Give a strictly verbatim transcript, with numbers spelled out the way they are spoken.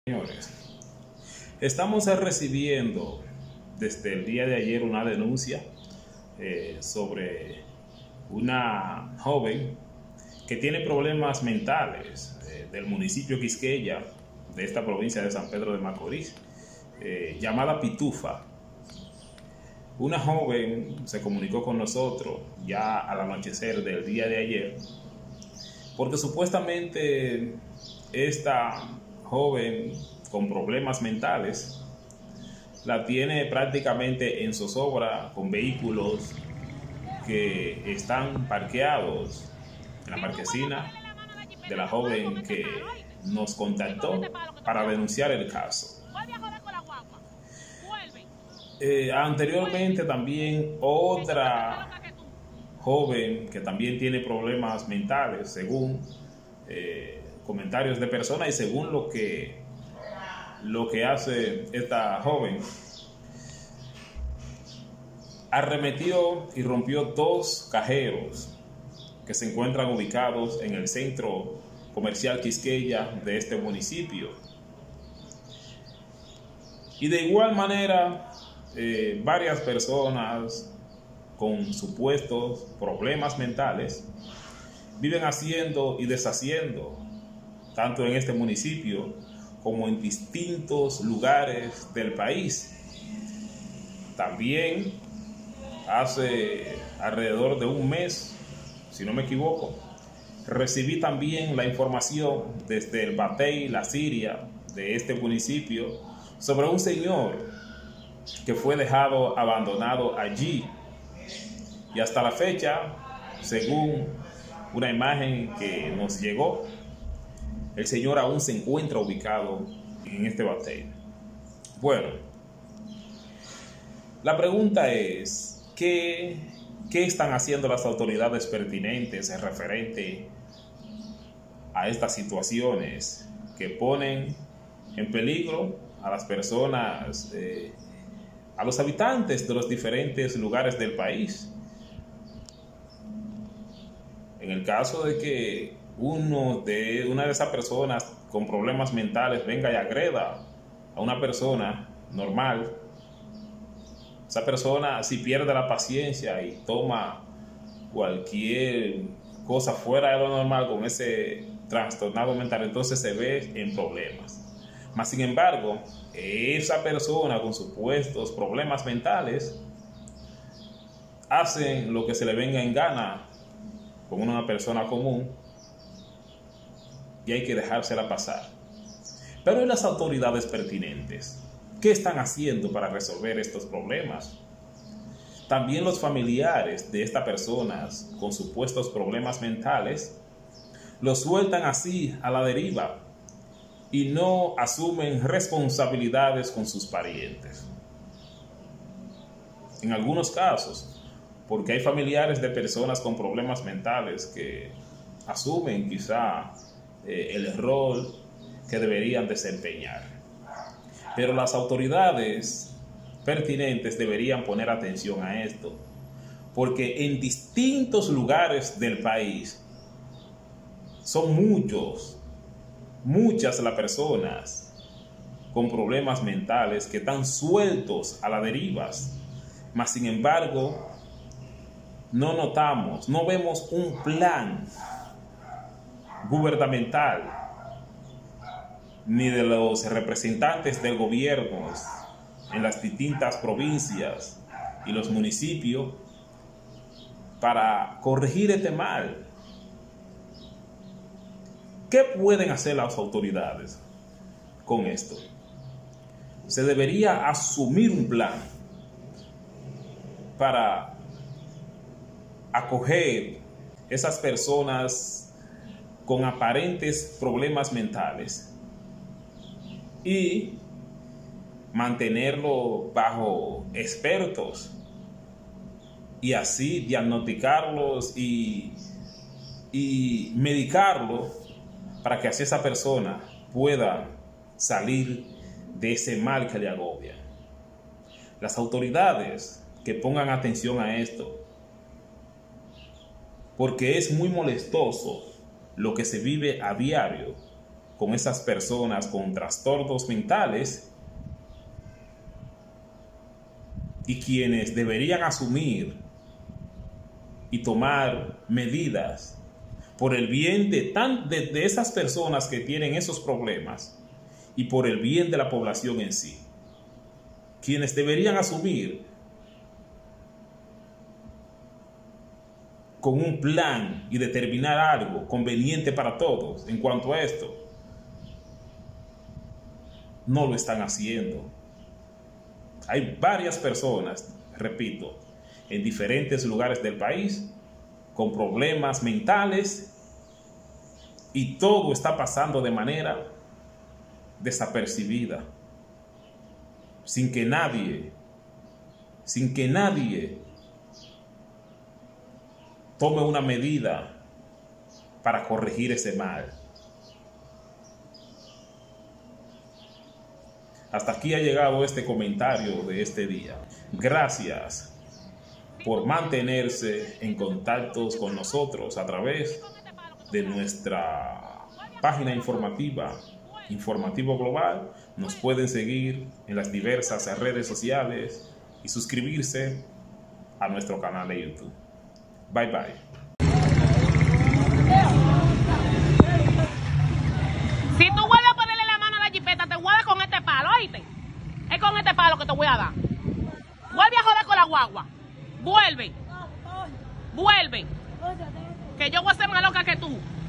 Señores, estamos recibiendo desde el día de ayer una denuncia eh, sobre una joven que tiene problemas mentales eh, del municipio Quisqueya, de esta provincia de San Pedro de Macorís, eh, llamada Pitufa. Una joven se comunicó con nosotros ya al anochecer del día de ayer, porque supuestamente esta joven con problemas mentales la tiene prácticamente en zozobra con vehículos que están parqueados en la marquesina de la joven que nos contactó para denunciar el caso. Eh, anteriormente también otra joven que también tiene problemas mentales, según eh, comentarios de personas y según lo que lo que hace esta joven, arremetió y rompió dos cajeros que se encuentran ubicados en el centro comercial Quisqueya de este municipio. Y de igual manera, eh, varias personas con supuestos problemas mentales viven haciendo y deshaciendo, tanto en este municipio como en distintos lugares del país. También hace alrededor de un mes, si no me equivoco, recibí también la información desde el Batey, la Siria, de este municipio, sobre un señor que fue dejado abandonado allí. Y hasta la fecha, según una imagen que nos llegó, el señor aún se encuentra ubicado en este Batey. Bueno, la pregunta es, ¿qué, qué están haciendo las autoridades pertinentes en referente a estas situaciones que ponen en peligro a las personas, eh, a los habitantes de los diferentes lugares del país? En el caso de que uno de una de esas personas con problemas mentales venga y agreda a una persona normal, esa persona, si pierde la paciencia y toma cualquier cosa fuera de lo normal con ese trastornado mental, entonces se ve en problemas. Mas sin embargo, esa persona con supuestos problemas mentales hacen lo que se le venga en gana con una persona común y hay que dejársela pasar. Pero ¿y las autoridades pertinentes? ¿Qué están haciendo para resolver estos problemas? También los familiares de estas personas con supuestos problemas mentales los sueltan así a la deriva y no asumen responsabilidades con sus parientes. En algunos casos, porque hay familiares de personas con problemas mentales que asumen quizá eh, el rol que deberían desempeñar. Pero las autoridades pertinentes deberían poner atención a esto, porque en distintos lugares del país son muchos, muchas las personas con problemas mentales que están sueltos a la deriva, mas sin embargo no notamos, no vemos un plan gubernamental ni de los representantes del gobierno en las distintas provincias y los municipios para corregir este mal. ¿Qué pueden hacer las autoridades con esto? Se debería asumir un plan para acoger esas personas con aparentes problemas mentales y mantenerlo bajo expertos y así diagnosticarlos y, y medicarlo para que así esa persona pueda salir de ese mal que le agobia. Las autoridades que pongan atención a esto, porque es muy molestoso lo que se vive a diario con esas personas con trastornos mentales y quienes deberían asumir y tomar medidas por el bien de, tan, de, de esas personas que tienen esos problemas y por el bien de la población en sí. Quienes deberían asumir con un plan y determinar algo conveniente para todos en cuanto a esto, no lo están haciendo. Hay varias personas, repito, en diferentes lugares del país con problemas mentales y todo está pasando de manera desapercibida, sin que nadie, sin que nadie tome una medida para corregir ese mal. Hasta aquí ha llegado este comentario de este día. Gracias por mantenerse en contacto con nosotros a través de nuestra página informativa, Informativo Global. Nos pueden seguir en las diversas redes sociales y suscribirse a nuestro canal de YouTube. Bye bye. Si tú vuelves a ponerle la mano a la jipeta, te voy a dar con este palo, ¿oíste? Es con este palo que te voy a dar. Vuelve a joder con la guagua. Vuelve. Vuelve. Que yo voy a ser más loca que tú.